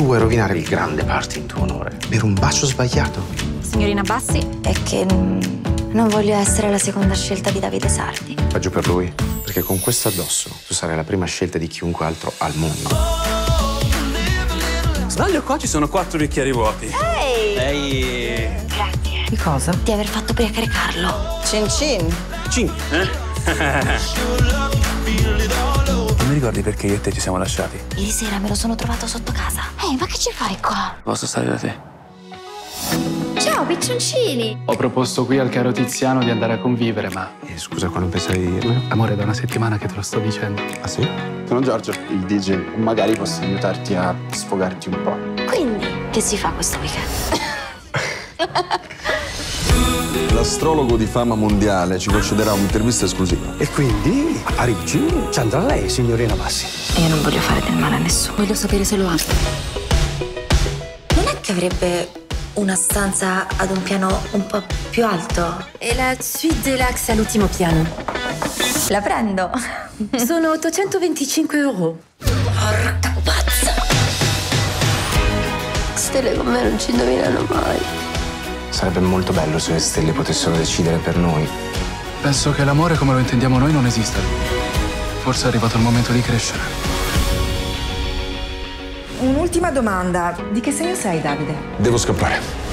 Tu vuoi rovinare il grande party in tuo onore per un bacio sbagliato? Signorina Bassi? È che non voglio essere la seconda scelta di Davide Sardi. Peggio per lui, perché con questo addosso tu sarai la prima scelta di chiunque altro al mondo. Sbaglio, qua ci sono 4 bicchieri vuoti. Ehi! Ehi! Grazie. Di cosa? Di aver fatto ubriacare Carlo. Cin cin. 5, Non mi ricordi perché io e te ci siamo lasciati? Ieri sera me lo sono trovato sotto casa. Ehi, ma che ci fai qua? Posso stare da te? Ciao, piccioncini! Ho proposto qui al caro Tiziano di andare a convivere, ma... Scusa, quando pensavi di dirmelo? Amore, da una settimana che te lo sto dicendo. Ah sì? Sono Giorgio, il DJ. Magari posso aiutarti a sfogarti un po'. Quindi, che si fa questo weekend? L'astrologo di fama mondiale ci concederà un'intervista esclusiva. E quindi a Parigi ci andrà lei, signorina Bassi. Io non voglio fare del male a nessuno. Voglio sapere se lo ha. Non è che avrebbe una stanza ad un piano un po' più alto? E la suite deluxe all'ultimo piano. La prendo. Sono 825 euro. Porca pazza! Stelle con me non ci indovinano mai. Sarebbe molto bello se le stelle potessero decidere per noi. Penso che l'amore come lo intendiamo noi non esista. Forse è arrivato il momento di crescere. Un'ultima domanda. Di che segno sei, Davide? Devo scappare.